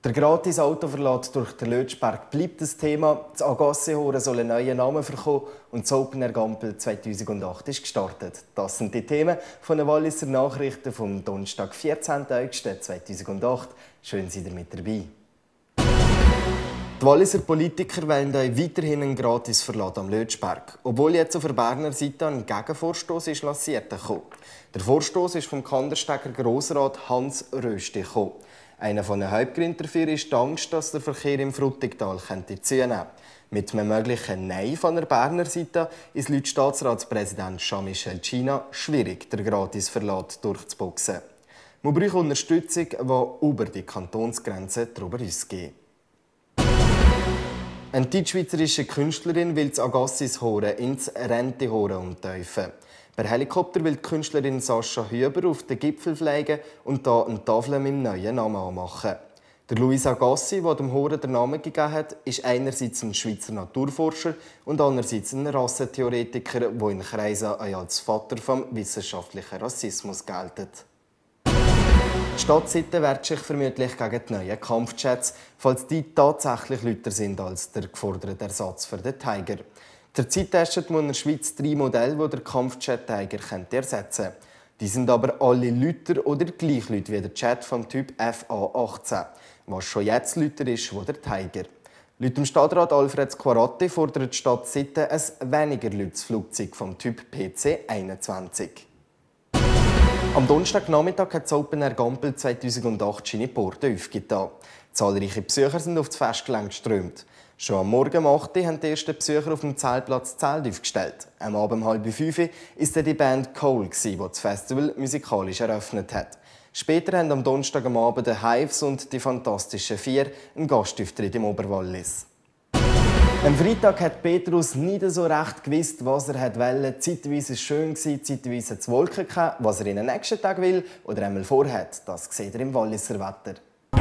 Der gratis Autoverlad durch den Lötschberg bleibt das Thema. Das Agassi-Horen soll einen neuen Namen bekommen und das Open Air Gampel 2008 ist gestartet. Das sind die Themen von den Walliser Nachrichten vom Donnerstag, 14. August 2008. Schön, seid ihr mit dabei. Die Walliser Politiker wollen weiterhin einen gratis Verlad am Lötschberg, obwohl jetzt auf der Berner Seite ein Gegenvorstoß ist lanciert wurde. Der Vorstoß ist vom Kandersteger Grossrat Hans Rösti gekommen. Einer der Hauptgründe dafür ist die Angst, dass der Verkehr im Frutigtal zunehmen könnte. Mit einem möglichen Nein von der Berner Seite ist laut Staatsratspräsident Jean-Michel China schwierig, den gratis Verlad durchzuboxen. Man braucht Unterstützung, die über die Kantonsgrenze darüber ausgeht. Eine deutsch-schweizerische Künstlerin will das Agassis-Horen ins Rente-Horen umtaufen. Per Helikopter will die Künstlerin Sascha Hüber auf den Gipfel fliegen und hier eine Tafel mit dem neuen Namen anmachen. Der Luis Agassi, der dem Horen den Namen gegeben hat, ist einerseits ein Schweizer Naturforscher und andererseits ein Rassentheoretiker, der in Kreisen als Vater vom wissenschaftlichen Rassismus gilt. Die Stadtseite wehrt sich vermutlich gegen die neuen Kampfjets, falls die tatsächlich lauter sind als der geforderte Ersatz für den Tiger. Zurzeit testet man in der Schweiz 3 Modelle, die der Kampfjet Tiger ersetzen könnte. Die sind aber alle lauter oder gleich laut wie der Jet vom Typ FA-18, was schon jetzt lauter ist als der Tiger. Laut dem Stadtrat Alfred Squaratti fordert die Stadt Sitten ein weniger lautes Flugzeug vom Typ PC-21. Am Donnerstagnachmittag hat das Open Air Gampel 2008 seine Porten aufgetan. Zahlreiche Besucher sind auf das Festgelände geströmt. Schon am Morgen um 8 Uhr haben die ersten Besucher auf dem Zeltplatz Zelt aufgestellt. Am Abend um 4:30 Uhr war die Band Cole, die das Festival musikalisch eröffnet hat. Später haben am Donnerstag am Abend die Hives und die Fantastischen Vier einen Gastauftritt im Oberwallis. Am Freitag hat Petrus nicht so recht gewusst, was er wollte. Zeitweise war es schön, zeitweise zu Wolken. Was er in den nächsten Tag will oder einmal vorhat, das seht ihr im Walliser Wetter.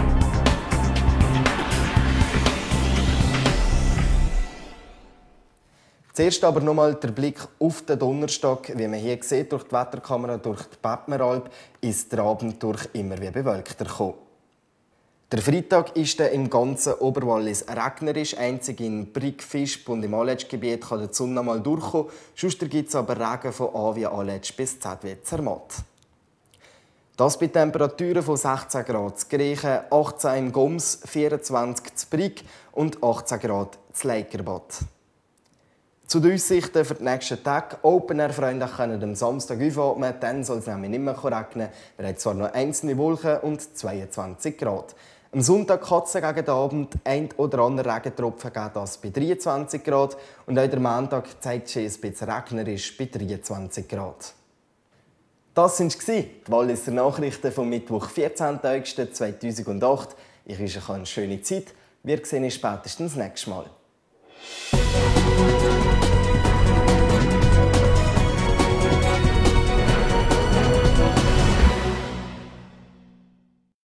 Zuerst aber nochmal der Blick auf den Donnerstag. Wie man hier sieht, durch die Wetterkamera, durch die Bettmeralp, ist der Abend durch immer wie bewölkter gekommen. Der Freitag ist im ganzen Oberwallis regnerisch. Einzig in Brig, Visp und im Aletschgebiet kann die Sonne mal durchkommen. Sonst gibt es aber Regen von A wie Aletsch bis Z wie Zermatt. Das bei Temperaturen von 16 Grad zu Griechen, 18 im Goms, 24 zu Brig und 18 Grad zu Leikerbad. Zu den Aussichten für die nächsten Tage. Open-Air-Freunde können am Samstag aufatmen, dann soll es nämlich nicht mehr regnen. Wir haben zwar noch einzelne Wolken und 22 Grad. Am Sonntag kann es gegen den Abend ein oder andere Regentropfen geben, das bei 23 Grad. Und auch der Montag zeigt sich ein bisschen regnerisch bei 23 Grad. Das waren die Walliser Nachrichten vom Mittwoch, 14. August 2008. Ich wünsche euch eine schöne Zeit. Wir sehen uns spätestens nächstes Mal.